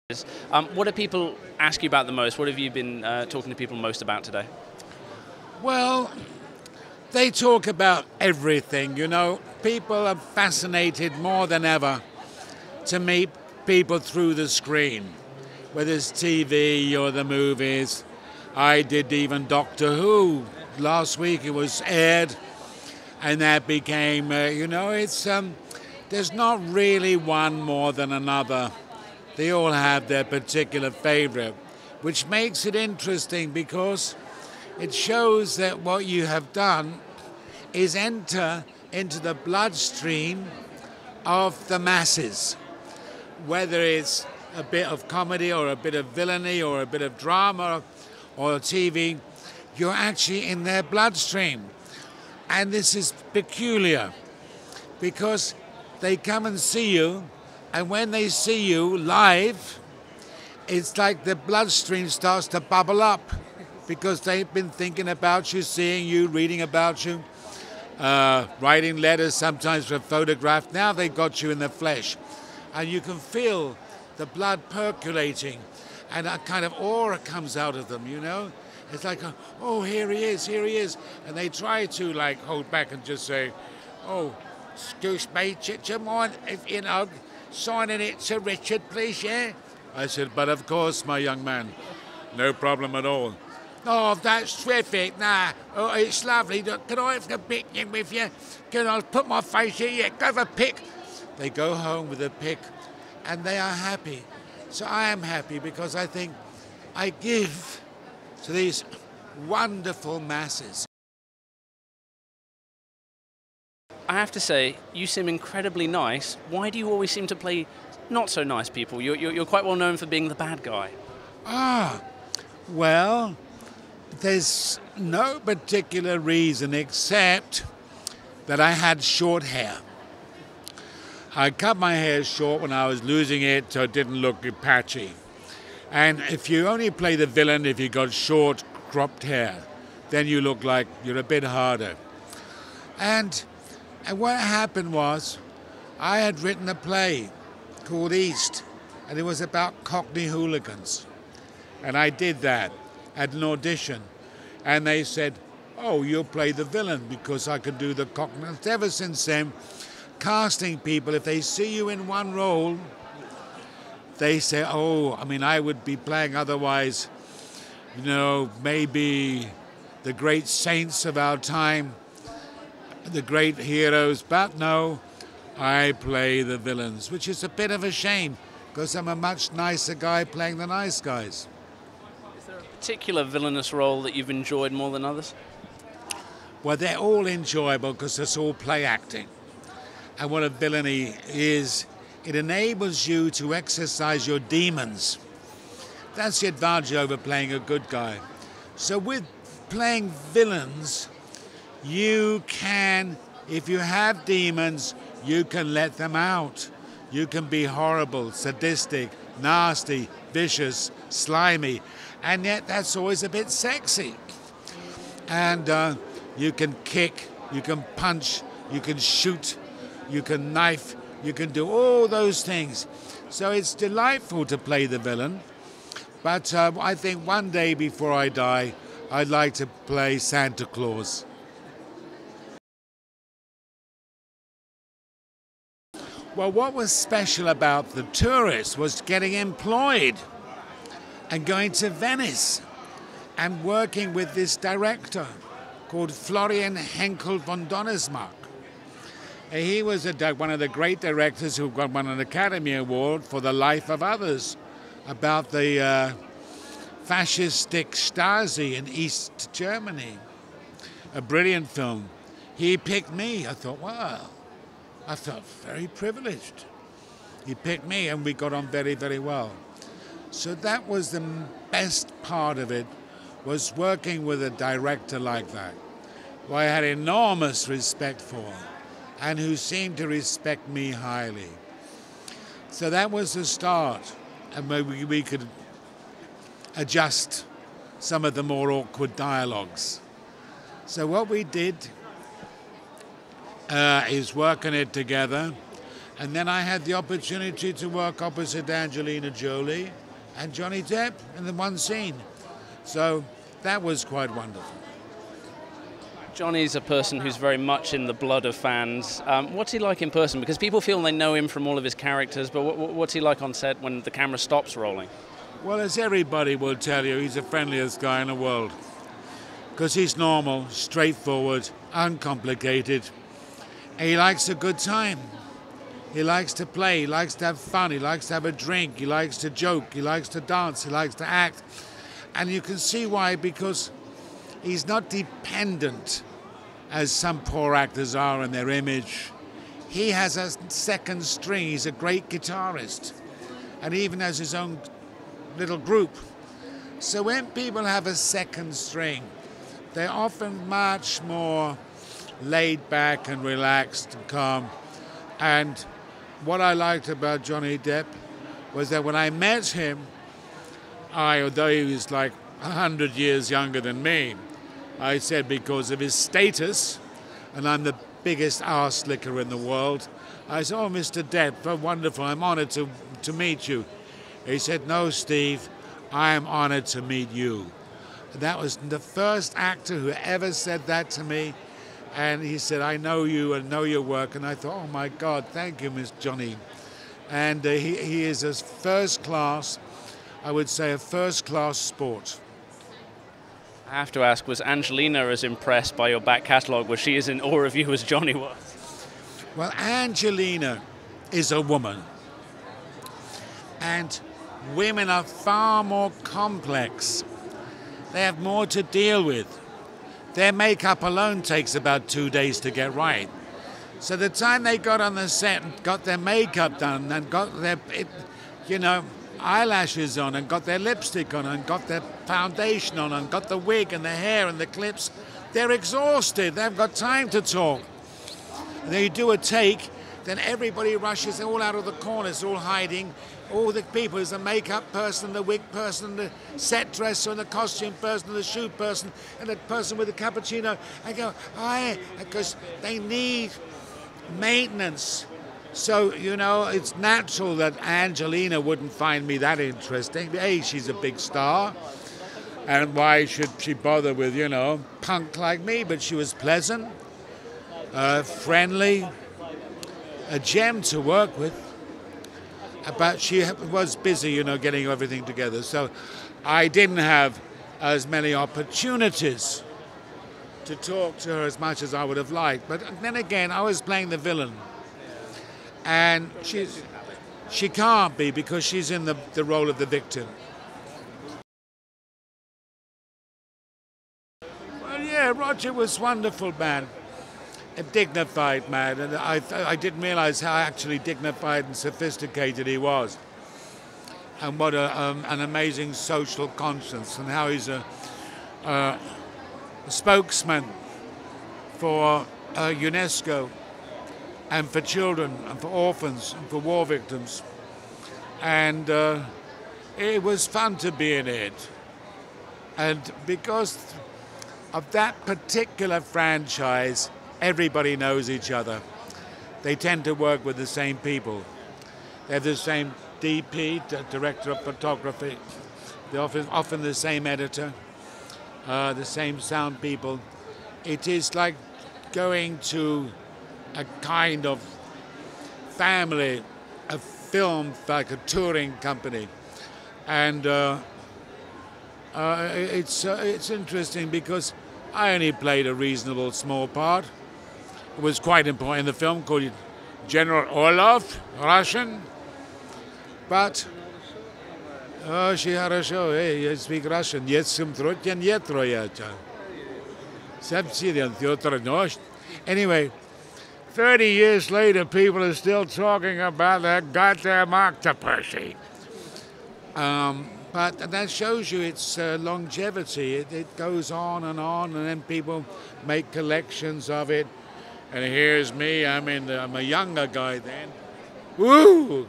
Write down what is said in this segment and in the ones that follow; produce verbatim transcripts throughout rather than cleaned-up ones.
Um, what do people ask you about the most? What have you been uh, talking to people most about today? Well, they talk about everything, you know. People are fascinated more than ever to meet people through the screen, whether it's T V or the movies. I did even Doctor Who last week. It was aired, and that became, uh, you know, it's um, there's not really one more than another. They all have their particular favorite, which makes it interesting because it shows that what you have done is enter into the bloodstream of the masses, whether it's a bit of comedy or a bit of villainy or a bit of drama or T V, you're actually in their bloodstream. And this is peculiar because they come and see you, and when they see you live, it's like the bloodstream starts to bubble up because they've been thinking about you, seeing you, reading about you, uh, writing letters, sometimes for a photograph. Now they've got you in the flesh, and you can feel the blood percolating, and a kind of aura comes out of them, you know? It's like, a, oh, here he is, here he is. And they try to, like, hold back and just say, oh, excuse me, do you mind if, you know, signing it to Richard, please, yeah? I said, but of course, my young man, no problem at all. Oh, that's terrific. Nah, oh, it's lovely. Can I have a picnic with you? Can I put my face here? Yeah, go have a pic. They go home with a pic, and they are happy. So I am happy because I think I give to these wonderful masses. I have to say, you seem incredibly nice. Why do you always seem to play not so nice people? You're, you're, you're quite well known for being the bad guy. Ah, well, there's no particular reason except that I had short hair. I cut my hair short when I was losing it so it didn't look patchy. And if you only play the villain if you got short, cropped hair, then you look like you're a bit harder. And, and what happened was, I had written a play called East, and it was about Cockney hooligans. And I did that at an audition. And they said, oh, you'll play the villain because I could do the Cockney. Ever since then, casting people, if they see you in one role, they say, oh, I mean, I would be playing otherwise, you know, maybe the great saints of our time, the great heroes, but no, I play the villains, which is a bit of a shame because I'm a much nicer guy playing the nice guys. Is there a particular villainous role that you've enjoyed more than others? Well, they're all enjoyable because it's all play acting. And what a villainy is, it enables you to exercise your demons. That's the advantage over playing a good guy. So with playing villains, you can, if you have demons, you can let them out. You can be horrible, sadistic, nasty, vicious, slimy, and yet that's always a bit sexy. And uh, you can kick, you can punch, you can shoot, you can knife, you can do all those things. So it's delightful to play the villain. But uh, I think one day before I die, I'd like to play Santa Claus. Well, what was special about the tourists was getting employed and going to Venice and working with this director called Florian Henckel von Donnersmarck. He was a, one of the great directors who got won an Academy Award for The Life of Others, about the uh, fascistic Stasi in East Germany. A brilliant film. He picked me. I thought, wow, I felt very privileged. He picked me and we got on very, very well. So that was the best part of it, was working with a director like that, who I had enormous respect for, and who seemed to respect me highly. So that was the start, and maybe we could adjust some of the more awkward dialogues. So what we did uh, is work on it together, And then I had the opportunity to work opposite Angelina Jolie and Johnny Depp in the one scene. So that was quite wonderful. Johnny's a person who's very much in the blood of fans. Um, what's he like in person? Because people feel they know him from all of his characters, but what, what's he like on set when the camera stops rolling? Well, as everybody will tell you, he's the friendliest guy in the world. Because he's normal, straightforward, uncomplicated. And he likes a good time. He likes to play, he likes to have fun, he likes to have a drink, he likes to joke, he likes to dance, he likes to act. And you can see why, because he's not dependent, as some poor actors are in their image. He has a second string, he's a great guitarist. And he even has his own little group. So when people have a second string, they're often much more laid back and relaxed and calm. And what I liked about Johnny Depp was that when I met him, I, although he was like a hundred years younger than me, I said because of his status, and I'm the biggest arse licker in the world, I said, oh, Mister Depp, so wonderful, I'm honored to, to meet you. He said, no, Steve, I am honored to meet you. And that was the first actor who ever said that to me. And he said, I know you and know your work. And I thought, oh, my God, thank you, Miss Johnny. And uh, he, he is a first class, I would say a first class sport. I have to ask, was Angelina as impressed by your back catalogue? Was she as in awe of you as Johnny was? Well, Angelina is a woman. And women are far more complex. They have more to deal with. Their makeup alone takes about two days to get right. So the time they got on the set and got their makeup done and got their, it, you know, eyelashes on and got their lipstick on and got their foundation on and got the wig and the hair and the clips, they're exhausted. They haven't got time to talk. And then you do a take, then everybody rushes all out of the corners, all hiding. All the people, there's the makeup person, the wig person, the set dresser, and the costume person, the shoot person, and the person with the cappuccino. I go, aye, because they need maintenance. So, you know, it's natural that Angelina wouldn't find me that interesting. A, she's a big star, and why should she bother with, you know, punk like me? But she was pleasant, uh, friendly, a gem to work with. But she was busy, you know, getting everything together. So I didn't have as many opportunities to talk to her as much as I would have liked. But then again, I was playing the villain. And she's, she can't be because she's in the, the role of the victim. Well, yeah, Roger was wonderful, man. A dignified man, and I, I didn't realize how actually dignified and sophisticated he was, and what a, um, an amazing social conscience, and how he's a, uh, a spokesman for uh, UNESCO, and for children, and for orphans, and for war victims. And uh, it was fun to be in it. And because of that particular franchise, everybody knows each other. They tend to work with the same people. They have the same D P, director of photography. They're often, often the same editor, uh, the same sound people. It is like going to a kind of family, a film, like a touring company. And uh, uh, it's, uh, it's interesting because I only played a reasonable small part. It was quite important in the film, called General Orlov, Russian. But, oh, she had a show, hey, I speak Russian. Anyway, thirty years later, people are still talking about that goddamn octopussy. Um, but that shows you its uh, longevity. It, it goes on and on, and then people make collections of it. And here's me, I'm, in the, I'm a younger guy then. Woo!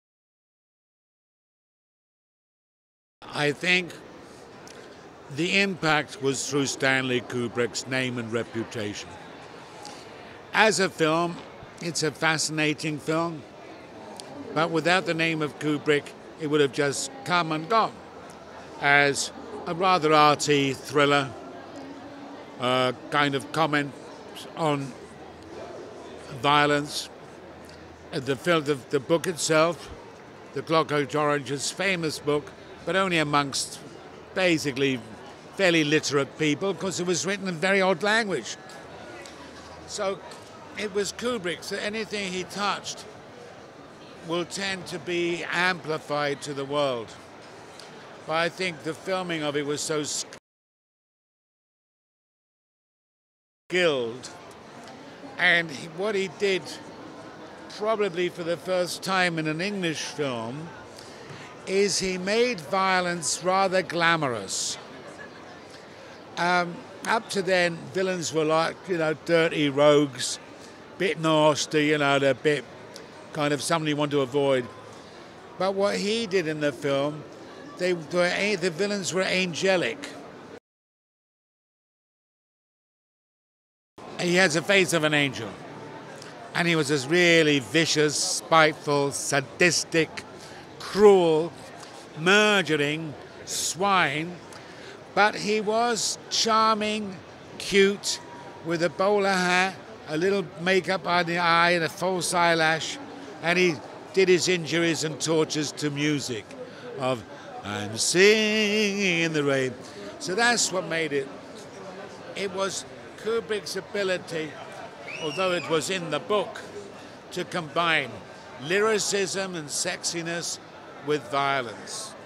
I think the impact was through Stanley Kubrick's name and reputation. As a film, it's a fascinating film. But without the name of Kubrick, it would have just come and gone as a rather arty thriller, uh, kind of comment on violence. The film, the, the book itself, The Clockwork Orange, is a famous book, but only amongst basically fairly literate people because it was written in very odd language. So it was Kubrick, so anything he touched will tend to be amplified to the world. But I think the filming of it was so skilled, and he, what he did, probably for the first time in an English film, is he made violence rather glamorous. Um, up to then, villains were like, you know, dirty rogues, bit nasty, you know, they're a bit kind of somebody you want to avoid. But what he did in the film, they were, the villains were angelic. He has the face of an angel. And he was this really vicious, spiteful, sadistic, cruel, murdering swine. But he was charming, cute, with a bowler hat, a little makeup on the eye and a false eyelash. And he did his injuries and tortures to music of I'm singing in the rain. So that's what made it. It was Kubrick's ability, although it was in the book, to combine lyricism and sexiness with violence.